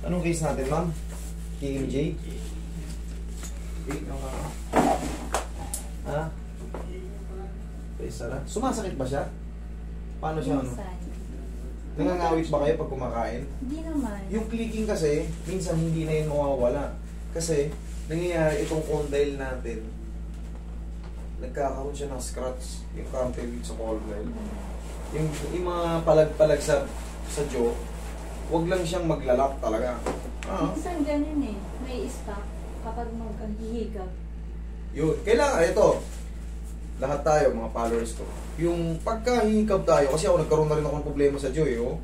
Anong case natin, ma'am? KMJ? Ha? Sara. Sumasakit ba siya? Paano siya, ano? Minsan. Nangangawit ba kayo pag kumakain? Hindi naman. Yung clicking kasi, minsan hindi na yun mawawala. Kasi, nangyayari itong condyle natin, nagkakaroon siya ng scratch, yung cartilage sa condyle. Yung mga palag-palag sa jaw, wag lang siyang maglalak talaga. Minsan ganun eh. May stop kapag mag-hihigap. Yun. Kailangan, ito, lahat tayo, mga followers ko, yung pagkahihikab tayo, kasi ako nagkaroon na rin ako ng problema sa jaw, oh.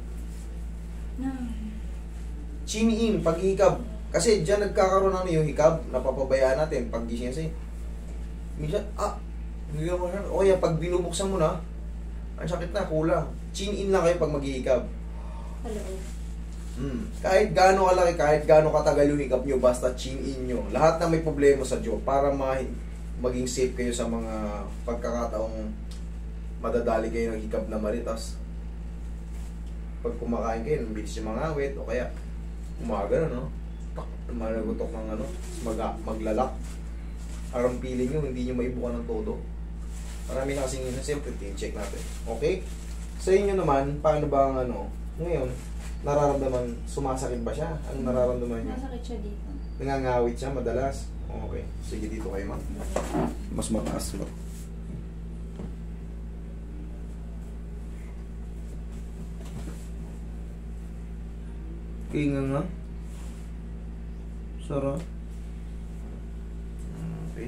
Chin in, paghihikab. Kasi dyan nagkakaroon ng yung hikab, napapabayaan natin, pag gising kasi, minsan, hindi naman siya, o yan, pag binubuksan mo na, ang sakit na, kulang. Chin in lang kayo pag maghihikab. Hello. Kahit gaano kalaki, kahit gaano katagal yung hikap nyo, basta chin in nyo. Lahat na may problema sa jaw, para maging safe kayo sa mga pagkakataong madadali kayo ng hikap na maritas. Pag kumakain kayo, bilis yung mga awit, o kaya umaga na, no? Malagutok ng ano, maglalak. Parang feeling nyo, hindi nyo maibukan ng todo. Marami na kasing yun, siyempre, check natin. Okay? Sa inyo naman, paano ba ang ano, ngayon, nararamdaman, sumasakit ba siya? Anong nararamdaman niya? Nasakit siya dito. Nangangawit siya madalas? Okay. Sige, dito kayo, ma'am. Mas mataas mo. Okay nga. Sarap. Okay.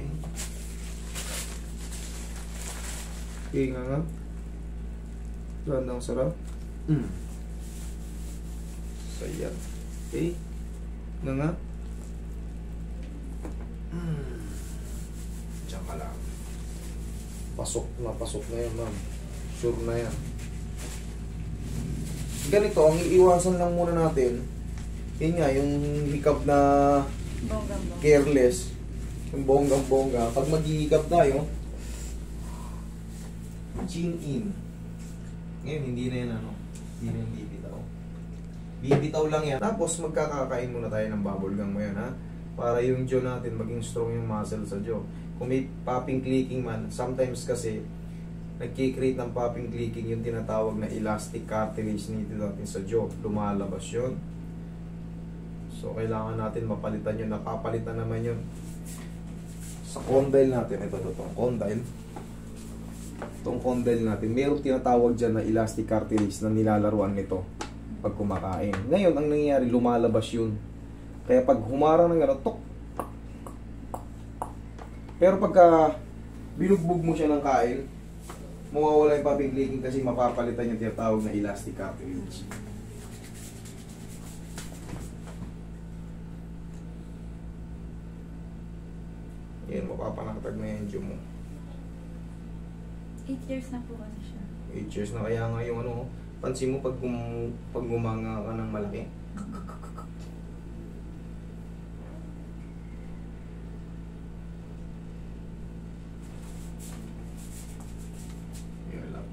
Okay nga. Gandang sarap. Sayang. Okay. Nga. Diyan ka lang. Pasok na yan, ma'am. Sure na yan. Ganito, ang iiwasan lang muna natin, yun nga, yung hikab na Bonggang-bongga. careless, yung bonggang-bongga. Pag maghihikab tayo, chin in. Ngayon, hindi na yan, ano, hindi na yung bibitaw. Bibitaw lang yan. Tapos, magkakakain muna tayo ng bubble gum mo yan, ha? Para yung jaw natin, maging strong yung muscle sa jaw. Kung may popping clicking man, sometimes kasi, nagkikreate ng popping clicking yung tinatawag na elastic cartilage dito natin sa jaw. Lumalabas yun. So, kailangan natin mapalitan yun. Napapalitan naman yun. Sa condyle natin, ito itong condyle. Itong condyle natin, mayroong tinatawag dyan na elastic cartilage na nilalaruan nito pag kumakain. Ngayon, ang nangyayari, lumalabas yun. Kaya pag humarang ng gano'n, tok. Pero pagka binugbog mo siya ng kain, mawawala yung popping clicking kasi mapapalitan yung tinatawag na elastic cartilage. Yan, mapapanakatag na yung jaw mo. 8 years na po kasi siya. 8 years na, kaya nga yung ano, pansin mo pag gumanga ka ng malaki. Relax.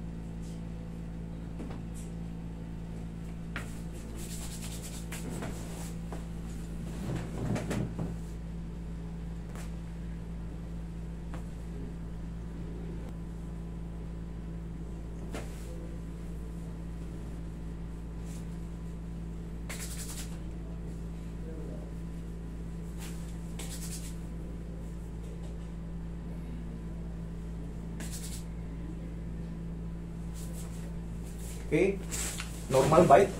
Okay? Normal bite.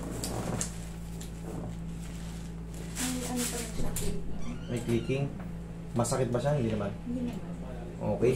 May ano pa lang siya. May clicking. Masakit ba siya? Hindi naman. Hindi naman. Okay.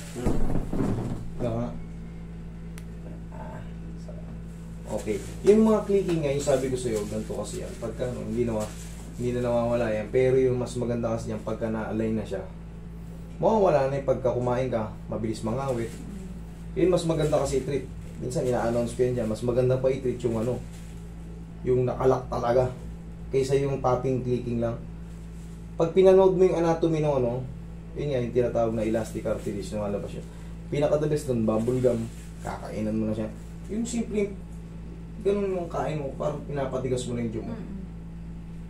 Okay. Yung mga clicking nga, yung sabi ko sa'yo, ganito kasi yan. Pagka hindi na nawawala yan. Pero yung mas maganda kasi yan, pagka na-align na siya, mawawala na yung pagka kumain ka, mabilis mangawit. Yun mas maganda kasi i-treat. Minsan ina-announce ko yan dyan, mas maganda pa i-treat yung ano, yung nakalak talaga, kaysa yung popping clicking lang. Pag pinanood mo yung anatomy ng ano, yun nga, yung tinatawag na elastic cartilage na malabas yun. Pinaka-the best nun, bubble gum, kakainan mo na siya. Yung simple, ganun yung kain mo, parang pinapatigas mo na yung jaw mo.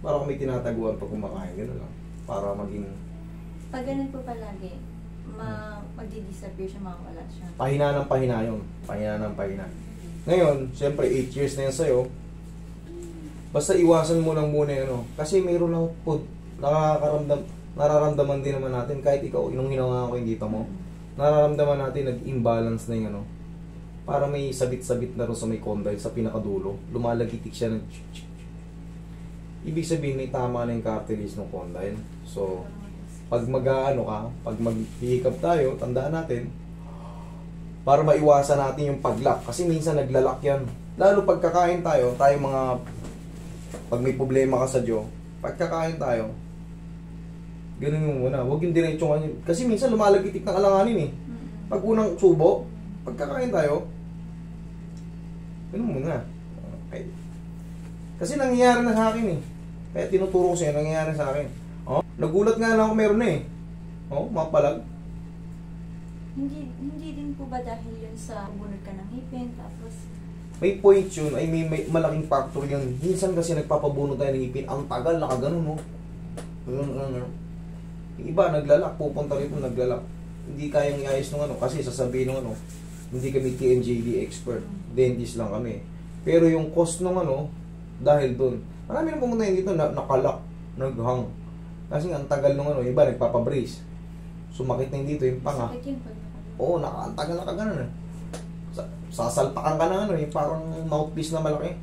Para kung may tinataguan pag kumakain, gano'n lang. Para maging Pag ganun po palagi, magdi-disappear siya, mawawala siya. pahina ng pahina yun. Pahina ng pahina. Ngayon, siyempre 8 years na yan sa'yo. Basta iwasan mo lang muna yun. Ano? Kasi mayroon lang po, nararamdaman din naman natin, kahit ikaw, nung hinawa ko yung dito mo, nararamdaman natin nag-imbalance na yung ano. Para may sabit-sabit na rin sa may condyle, sa pinakadulo. Lumalagitik siya ng ibig sabihin may tama na yung cartilage ng condyle. So, pag mag-aano ka, pag mag-hihikap tayo, tandaan natin, para maiwasan natin yung pag-lock. Kasi minsan naglalak yan. Lalo pagkakain tayo mga, pag may problema ka sa jaw, pagkakain tayo, ganun mo muna. Huwag yung diretso nga yun. Kasi minsan lumalagitik ng alanganin eh. Pag unang subo, pagkakain tayo, ganun muna. Okay. Kasi nangyayari na sa akin eh. Kaya tinuturo ko sa'yo, nangyayari sa akin. Oh, nagulat nga lang ako meron na eh. Oh, mapalag. Hindi din po ba dahil yun sa bunod ka ng ngipin, tapos May point yun, ay may malaking factor yun. Minsan kasi nagpapabuno tayo ng ngipin, ang tagal, nakaganon, no? Yung iba, naglalak, pupunta rito, naglalak. Hindi kayang iayos ng ano, kasi sasabihin ng ano, hindi kami TMJD expert, dentist lang kami. Pero yung cost ng ano, dahil dun, marami nang pumunta yun dito, nakalak, naghang. Kasi ang tagal ng ano, iba, nagpapabrace. Sumakit na yun dito, yung panga. sakit yun pag Oo, ang tagal na kaganon eh. Sasalpakan ka na ano, yung parang mouthpiece na malaki.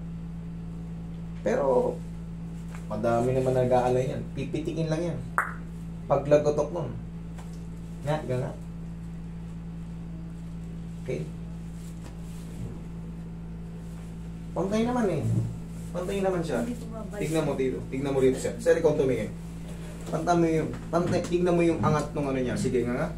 Pero, madami naman nag-aalay yan. Pipitikin lang yan. Paglagotok nun. Nga, gana. Okay? Pantay naman eh. Pantay naman siya. hindi po babalik. Tignan mo dito. Tignan mo dito siya. Sir, ikaw tumingin. Tignan mo yung angat ng ano niya. Sige nga nga.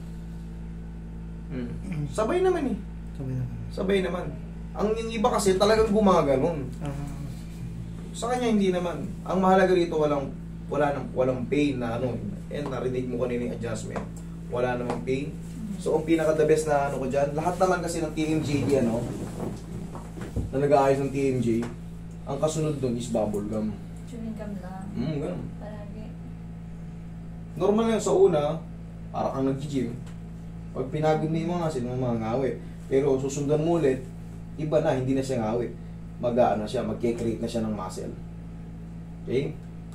Sabay naman eh. Sabay naman. Ang yung iba kasi talagang gumaganon. Sa kanya hindi naman. Ang mahalaga dito walang pain na ano. And narinig mo kanina yung adjustment. Wala namang pain. So ang pinaka the best na ano ko diyan, lahat naman kasi ng TMJ ano, na nag-aayos ng TMJ, ang kasunod doon is bubble gum. Chewing gum lang. Ganun. Palagi. Normal lang sa una, para kang nag-gym. Pag pinagod mo yung mga asin, mga ngawi. Pero susundan mo ulit, iba na, hindi na siya ngawi. Mag-aano siya, mag-create na siya ng muscle. Okay?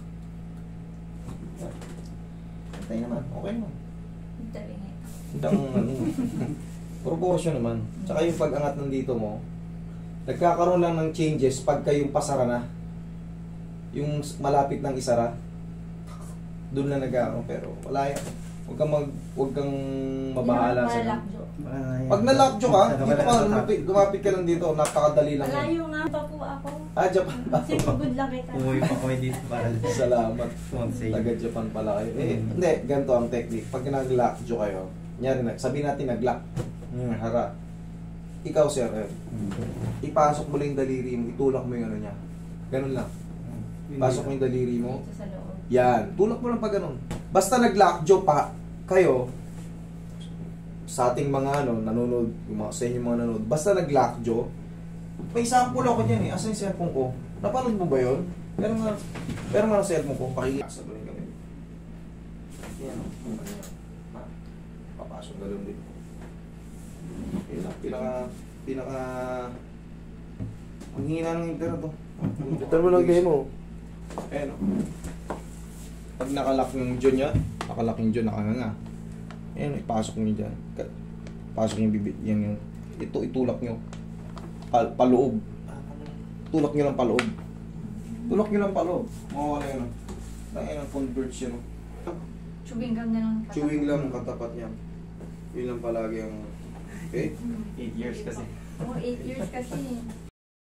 Patay naman, okay naman. Talingi. Hindang ano, proportion naman. Tsaka yung pag-angat ng dito mo, nagkakaroon lang ng changes pagka yung pasara na. Yung malapit ng isara, doon na nagkakaroon. Pero wala yan. Huwag kang mabahala sa Malakjo. pag nalakjo ka, dito ka, lumapit ka lang dito, napakadali lang yan. Malayo nga pa po ako. Japan. Sinugod lang kita. Umuwi pa kami dito para Salamat. mag-save. Taga Japan pala kayo. Hindi, ganito ang technique. Pag nag-lockjo kayo, sabihin natin nag-lock. Hara. Ikaw, sir, ipasok mo lang yung daliri mo, itulak mo yung ano niya. Ganun lang. Pasok mo yung daliri mo. Dito sa loob. Yan. Tulak mo lang pa ganun. Basta nag-lockjaw pa kayo, sa ating mga ano, nanonood, sa inyong mga nanonood, basta nag-lockjaw, may sample ako dyan eh. Asa yung cellphone ko? Napanood mo ba yun? Pero nga ang cellphone ko, pakikasabay kami. Yan o. Papasok na lang din. Pinaka ang hina ng internet to. Ito mo lang game mo. Ayan o. Pag nakalock yung jaw niya, nakalock yung jaw, nakanganga. Ayan, ipasok nyo dyan. Pasok yung bibig, yan yung, ito itulak nyo. Paloob. Tulak nyo lang paloob. Tulak nyo lang paloob. Mawawala yun. Ayan ang converge yun. Chewing gum na lang. Chewing lang ang katapat niya. Yun lang palagi ang, okay? 8 years kasi. Oh, 8 years kasi.